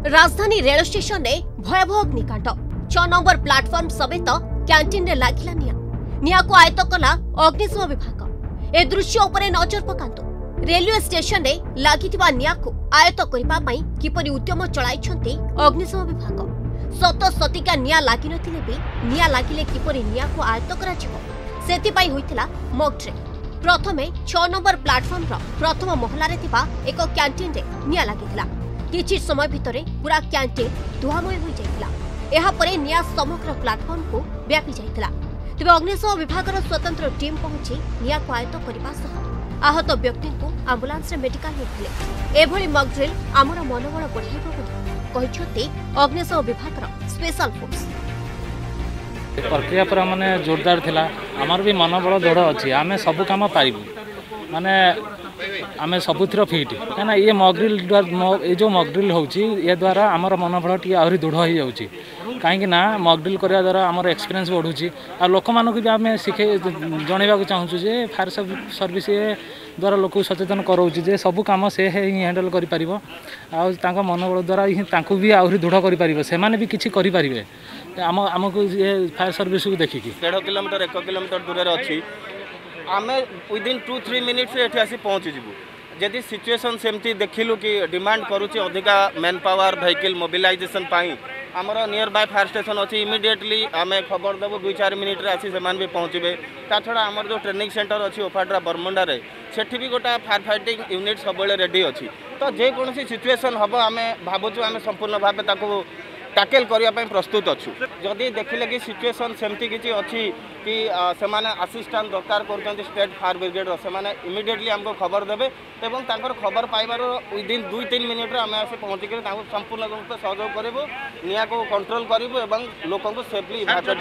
राजधानी rail station में भयावह अग्निकांड 6 नंबर प्लाटफॉर्म समेत कैंटीन रे लागिला निया को आयत्त कला अग्निशम विभाग। ए दृश्य उपरे नजर पकांतु। रेलवे स्टेशन रे लागिथिबा निया को आयत्त करिबा पई किपरि उद्यम चलाइछन्ति अग्निशम विभाग। सत सतिका निया लागि नथिले भी निया लागिले किपरि निया को आयत्त कराजिवो सेति पई होइतिला मॉक ड्रिल। प्रथमे 6 नंबर प्लाटफॉर्म रो प्रथम महला रे थिबा एक कैंटीन रे निया लागिथिला। किछि समय भितरे पूरा कैंटीन धुआमय हो जाइतिला। एहा परे निया समग्र प्लाटफॉर्म को व्यापी जाइतिला। तबे अग्निशम विभाग स्वतंत्र टीम पहुंची निया को आयत्त करबा सह आहत व्यक्ति को एम्बुलेंस रे मेडिकल नेथिले। एभली मॉक ड्रिल हमर मनोबल बढ़ाइबो बोली कहिछथि अग्निशम विभाग स्पेशल फोर्स। प्रक्रिया पर माने जोरदार थिला। हमर भी मनोबल दृढ़ अछि। आमे सब काम पारिबु माने आमे सबुतिर फिट कहना ये मॉकड्रिल ये जो मॉकड्रिल होउची ये द्वारा आमर मनोबल टी आहुरी दृढ़ हो जाउची। कहीं ना मॉकड्रिल करिया द्वारा आमर एक्सपीरियंस बढ़ुची आ लोक मानक भी आमे सिखे जणेबा को चाहूछु जे फायर सर्विस द्वारा लोक सचेतन करौची जे सब काम से ही हैंडल करि परिबो आ तांका मनोबल द्वारा ही तांको भी आहुरी दृढ़ करि परिबो। से माने भी किछि करि परिबे। हमको ये फायर सर्विस को देखिकी 1.5 किलोमीटर 1 किलोमीटर दूर रे अछि। आमे विदिन 2-3 मिनिट्स एठी आसी पहुँची जीवु। जदि सिचुएशन सेमती देखिलु कि डिमांड करूची अधिका मैन पावर व्हीकल मोबिलाइजेशन पाई आमर नियर बाय फायर स्टेशन अच्छी इमिडिएटली आमे खबर देबु 2-4 मिनिट रे आसी सेमान भी पहुँचे। ता छड़ा आमर जो ट्रेनिंग सेंटर अच्छी ओफाड्रा बरमुंडा रे सेठी भी गोटा फायर फाइटिंग यूनिट सब रेडी अच्छी। तो जेकोसी सिचुएशन हम आमे भावुँ आमे संपूर्ण भाव ताको टैकल करने प्रस्तुत अच्छु। जदि देखिले कि सिचुएशन सेमती किसी अच्छी कि सेमाने असिस्टेंट दरकार कर स्टेट फायर ब्रिगेड से इमिडिएटली हमको खबर देवे एवं तांकर खबर पाइबार विदिन 2-3 मिनिट रे आमे आसी पहुँचिक संपूर्ण रूप से सहयोग करूँ निया को कंट्रोल करूँ और लोक सेफली इवाकुएट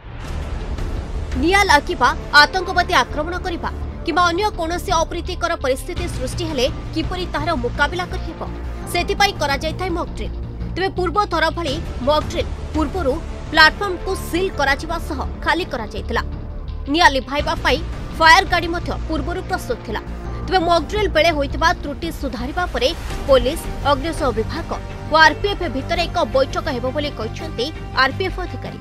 करूँ। निया लागिबा आतंकवादी आक्रमण करबा किबा अन्य कोनोसी अप्रीतिकर परिस्थिति सृष्टि हेले किपरि ताहार मुकाबिला करहिबो सेति पई करा जायथाय मॉक ड्रिल। तेरे पूर्व थर भली मॉक ड्रिल पूर्व प्लाटफॉर्म को सील करा सह खाली करा जायतिला। निया लिभाइबा पई फायर गाड़ी मध्य पूर्व प्रस्तुत थिला। तेरे मॉक ड्रिल बेले होइतिबा त्रुटि सुधारिबा परे पुलिस अग्निशम विभाग और आरपीएफ भितर एक बैठक हेबो बोली कहिसंती आरपीएफ अधिकारी।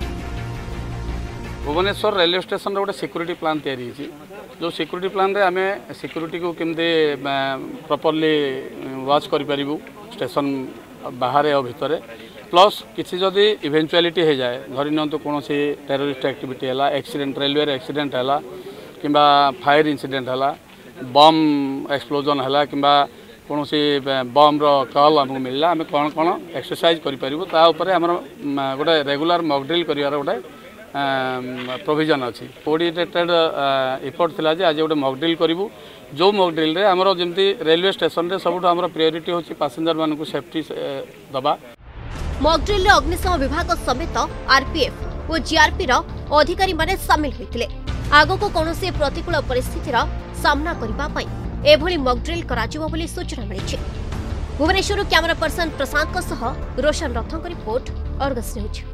भुवनेश्वर रेलवे स्टेशन गोटे सिक्यूरीटी प्लान तैयारी होती जो सिक्यूरीटी प्लान रे आमे सिक्यूरीटी को केमते प्रॉपर्ली वॉच करि परिबु स्टेशन बाहर और भितर प्लस किसी जदि इवेंचुआलिटी हो जाए धरी नियंतु कौन सी टेररिस्ट एक्टिविटी है एक्सीडेंट रेलवे एक्सीडेंट है कि फायर इंसिडेंट है बम एक्सप्लोजन है कि कौन सी बम कल आमको मिलला आम कौन कौन एक्सरसाइज करें आम गोटे रेगुलर मॉक ड्रिल कर गोटे प्रोविजन अच्छी कोऑर्डिनेटेड एफर्ट थिला जे आज गोटे मॉक ड्रिल करूँ जो मॉक ड्रिल रे हमरो जेमती रेलवे स्टेशन रे सबुठ हमरो प्रायोरिटी होची पैसेंजर मान को सेफ्टी दबा। मॉक ड्रिल रे अग्निशम विभाग समेत आरपीएफ और जीआरपी रो अधिकारी माने शामिल होइतिले। आगो को कोनोसी प्रतिकूल परिस्थिति रो सामना करिबा पई एभली मॉक ड्रिल कराजिवो बोली सूचना मिलिछि। भुवनेश्वर कैमरा पर्सन प्रशांत को सह रोशन रथों को रिपोर्ट अर्गस न्यूज।